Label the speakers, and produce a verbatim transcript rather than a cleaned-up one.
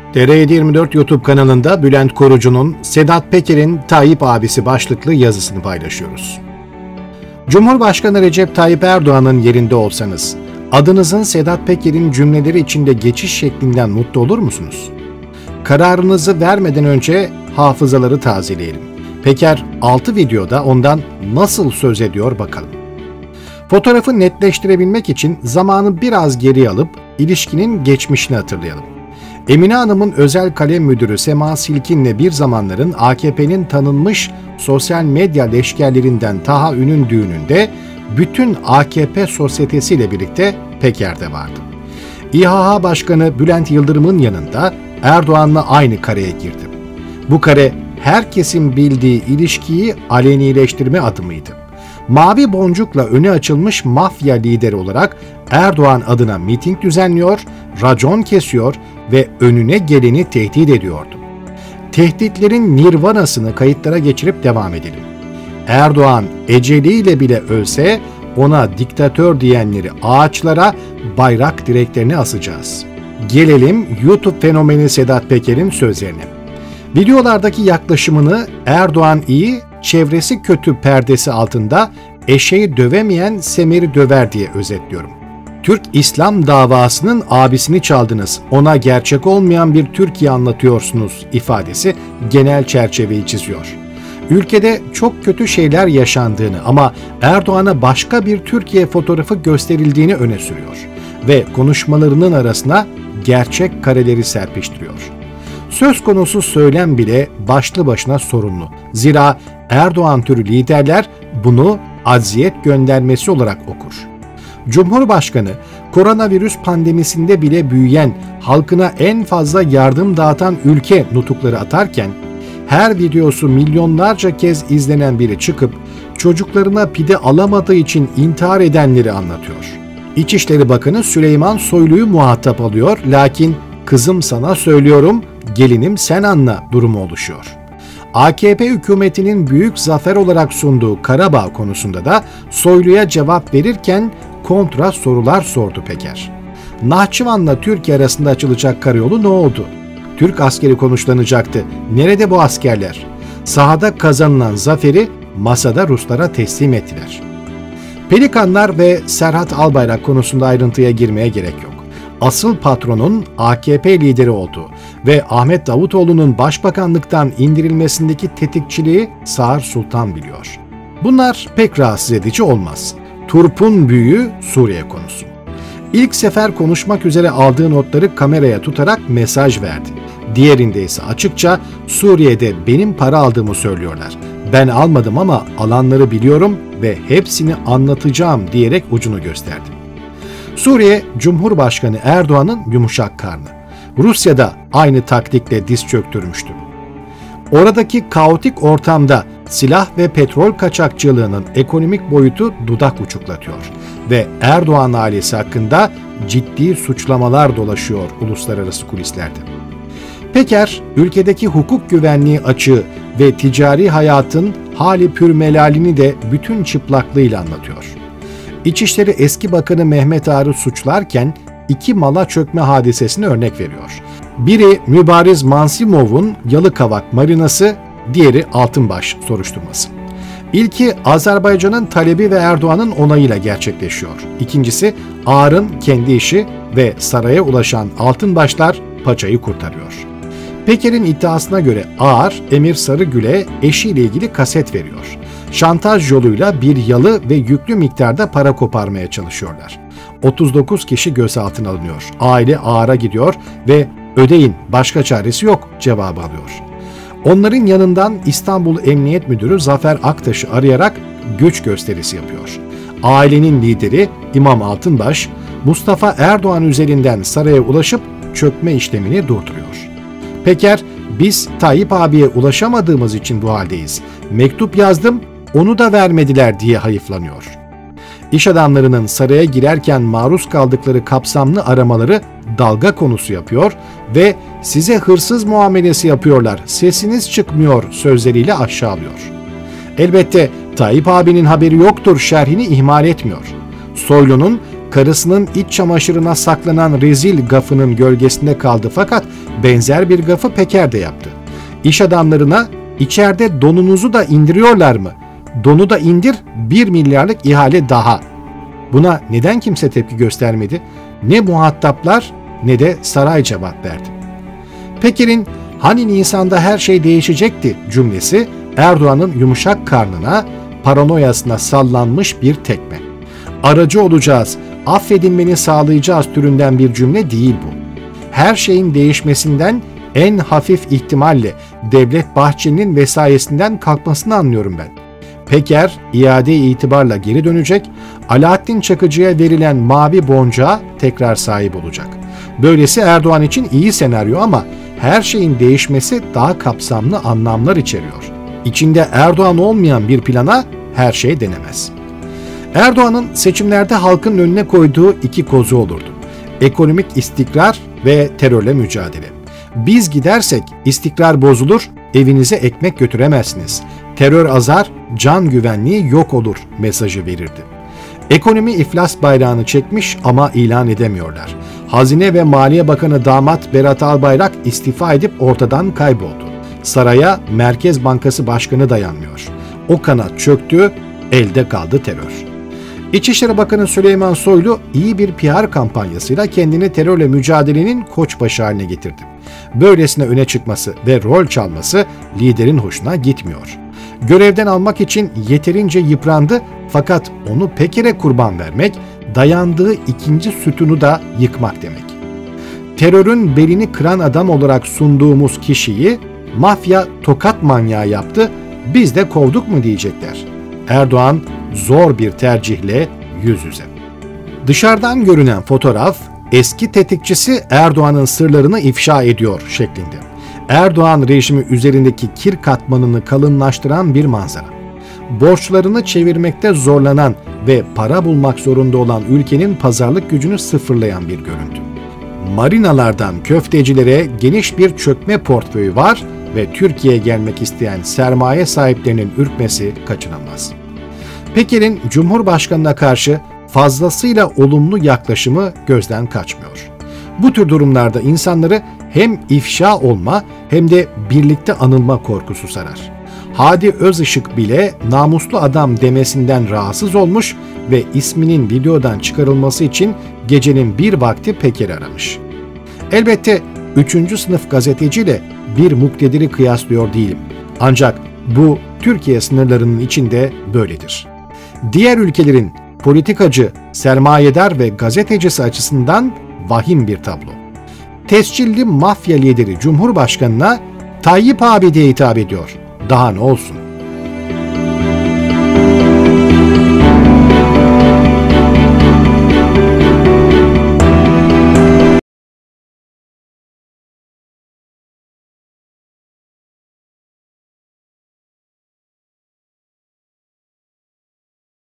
Speaker 1: T R yedi yirmi dört YouTube kanalında Bülent Korucu'nun Sedat Peker'in Tayyip abisi başlıklı yazısını paylaşıyoruz. Cumhurbaşkanı Recep Tayyip Erdoğan'ın yerinde olsanız, adınızın Sedat Peker'in cümleleri içinde geçiş şeklinden mutlu olur musunuz? Kararınızı vermeden önce hafızaları tazeleyelim. Peker altı videoda ondan nasıl söz ediyor bakalım. Fotoğrafı netleştirebilmek için zamanı biraz geriye alıp ilişkinin geçmişini hatırlayalım. Emine Hanım'ın özel kalem müdürü Sema Silkin'le bir zamanların A K P'nin tanınmış sosyal medya leşkerlerinden Taha Ün'ün düğününde bütün A K P sosyetesiyle birlikte Peker de vardı. İ H H Başkanı Bülent Yıldırım'ın yanında Erdoğan'la aynı kareye girdi. Bu kare herkesin bildiği ilişkiyi alenileştirme adımıydı. Mavi boncukla önü açılmış mafya lideri olarak Erdoğan adına miting düzenliyor, racon kesiyor ve önüne geleni tehdit ediyordu. Tehditlerin nirvanasını kayıtlara geçirip devam edelim. Erdoğan eceliyle bile ölse ona diktatör diyenleri ağaçlara, bayrak direklerine asacağız. Gelelim YouTube fenomeni Sedat Peker'in sözlerine. Videolardaki yaklaşımını Erdoğan iyi, çevresi kötü perdesi altında eşeği dövemeyen semeri döver diye özetliyorum. Türk İslam davasının abisini çaldınız, ona gerçek olmayan bir Türkiye anlatıyorsunuz ifadesi genel çerçeveyi çiziyor. Ülkede çok kötü şeyler yaşandığını ama Erdoğan'a başka bir Türkiye fotoğrafı gösterildiğini öne sürüyor ve konuşmalarının arasına gerçek kareleri serpiştiriyor. Söz konusu söylem bile başlı başına sorunlu. Zira Erdoğan türü liderler bunu acziyet göndermesi olarak okur. Cumhurbaşkanı, koronavirüs pandemisinde bile büyüyen, halkına en fazla yardım dağıtan ülke nutukları atarken, her videosu milyonlarca kez izlenen biri çıkıp çocuklarına pide alamadığı için intihar edenleri anlatıyor. İçişleri Bakanı Süleyman Soylu'yu muhatap alıyor, lakin kızım sana söylüyorum, gelinim sen anla durumu oluşuyor. A K P hükümetinin büyük zafer olarak sunduğu Karabağ konusunda da Soylu'ya cevap verirken kontra sorular sordu Peker. Nahçıvan'la Türkiye arasında açılacak karayolu ne oldu? Türk askeri konuşlanacaktı. Nerede bu askerler? Sahada kazanılan zaferi masada Ruslara teslim ettiler. Pelikanlar ve Serhat Albayrak konusunda ayrıntıya girmeye gerek yok. Asıl patronun A K P lideri olduğu ve Ahmet Davutoğlu'nun başbakanlıktan indirilmesindeki tetikçiliği Sağır Sultan biliyor. Bunlar pek rahatsız edici olmaz. Turp'un büyüğü Suriye konusu. İlk sefer konuşmak üzere aldığı notları kameraya tutarak mesaj verdi. Diğerinde ise açıkça Suriye'de benim para aldığımı söylüyorlar. Ben almadım ama alanları biliyorum ve hepsini anlatacağım diyerek ucunu gösterdi. Suriye, Cumhurbaşkanı Erdoğan'ın yumuşak karnı. Rusya'da aynı taktikle diz çöktürmüştü. Oradaki kaotik ortamda silah ve petrol kaçakçılığının ekonomik boyutu dudak uçuklatıyor ve Erdoğan ailesi hakkında ciddi suçlamalar dolaşıyor uluslararası kulislerde. Peker, ülkedeki hukuk güvenliği açığı ve ticari hayatın hali pürmelalini de bütün çıplaklığıyla anlatıyor. İçişleri eski Bakanı Mehmet Ağar'ı suçlarken iki mala çökme hadisesine örnek veriyor. Biri Mübariz Mansimov'un Yalıkavak Marinası, diğeri Altınbaş soruşturması. İlki Azerbaycan'ın talebi ve Erdoğan'ın onayıyla gerçekleşiyor. İkincisi Ağar'ın kendi işi ve saraya ulaşan Altınbaşlar paçayı kurtarıyor. Peker'in iddiasına göre Ağar, Emir Sarıgül'e eşiyle ilgili kaset veriyor. Şantaj yoluyla bir yalı ve yüklü miktarda para koparmaya çalışıyorlar. otuz dokuz kişi gözaltına alınıyor. Aile Ağar'a gidiyor ve ödeyin, başka çaresi yok cevabı alıyor. Onların yanından İstanbul Emniyet Müdürü Zafer Aktaş'ı arayarak güç gösterisi yapıyor. Ailenin lideri İmam Altınbaş, Mustafa Erdoğan üzerinden saraya ulaşıp çökme işlemini durduruyor. Peker, biz Tayyip abiye ulaşamadığımız için bu haldeyiz. Mektup yazdım, onu da vermediler diye hayıflanıyor. İş adamlarının saraya girerken maruz kaldıkları kapsamlı aramaları dalga konusu yapıyor ve size hırsız muamelesi yapıyorlar, sesiniz çıkmıyor sözleriyle aşağılıyor. Elbette Tayyip abinin haberi yoktur şerhini ihmal etmiyor. Soylu'nun karısının iç çamaşırına saklanan rezil gafının gölgesinde kaldı fakat benzer bir gafı Peker de yaptı. İş adamlarına içeride donunuzu da indiriyorlar mı? Donu da indir, bir milyarlık ihale daha. Buna neden kimse tepki göstermedi? Ne muhataplar ne de saray cevap verdi. Peker'in hani Nisan'da her şey değişecekti cümlesi Erdoğan'ın yumuşak karnına, paranoyasına sallanmış bir tekme. Aracı olacağız, affedilmeni sağlayacağız türünden bir cümle değil bu. Her şeyin değişmesinden en hafif ihtimalle Devlet Bahçeli'nin vesayesinden kalkmasını anlıyorum ben. Peker iade itibarla geri dönecek, Alaaddin Çakıcı'ya verilen mavi boncuğa tekrar sahip olacak. Böylesi Erdoğan için iyi senaryo ama her şeyin değişmesi daha kapsamlı anlamlar içeriyor. İçinde Erdoğan olmayan bir plana her şey denemez. Erdoğan'ın seçimlerde halkın önüne koyduğu iki kozu olurdu. Ekonomik istikrar ve terörle mücadele. Biz gidersek istikrar bozulur, evinize ekmek götüremezsiniz. Terör azar, can güvenliği yok olur mesajı verirdi. Ekonomi iflas bayrağını çekmiş ama ilan edemiyorlar. Hazine ve Maliye Bakanı damat Berat Albayrak istifa edip ortadan kayboldu. Saraya Merkez Bankası Başkanı dayanmıyor. O kanat çöktü, elde kaldı terör. İçişleri Bakanı Süleyman Soylu iyi bir P R kampanyasıyla kendini terörle mücadelenin koçbaşı haline getirdi. Böylesine öne çıkması ve rol çalması liderin hoşuna gitmiyor. Görevden almak için yeterince yıprandı fakat onu Peker'e kurban vermek, dayandığı ikinci sütunu da yıkmak demek. Terörün belini kıran adam olarak sunduğumuz kişiyi mafya tokat manyağı yaptı, biz de kovduk mu diyecekler. Erdoğan zor bir tercihle yüz yüze. Dışarıdan görünen fotoğraf eski tetikçisi Erdoğan'ın sırlarını ifşa ediyor şeklinde. Erdoğan rejimi üzerindeki kir katmanını kalınlaştıran bir manzara. Borçlarını çevirmekte zorlanan ve para bulmak zorunda olan ülkenin pazarlık gücünü sıfırlayan bir görüntü. Marinalardan köftecilere geniş bir çökme portföyü var ve Türkiye'ye gelmek isteyen sermaye sahiplerinin ürkmesi kaçınılmaz. Peker'in Cumhurbaşkanı'na karşı fazlasıyla olumlu yaklaşımı gözden kaçmıyor. Bu tür durumlarda insanları hem ifşa olma hem de birlikte anılma korkusu sarar. Hadi Özışık bile namuslu adam demesinden rahatsız olmuş ve isminin videodan çıkarılması için gecenin bir vakti Peker'i aramış. Elbette üçüncü sınıf gazeteciyle bir muktediri kıyaslıyor değilim. Ancak bu Türkiye sınırlarının içinde böyledir. Diğer ülkelerin politikacı, sermayedar ve gazetecisi açısından vahim bir tablo. Tescilli mafya lideri Cumhurbaşkanı'na Tayyip abi diye hitap ediyor. Daha ne olsun?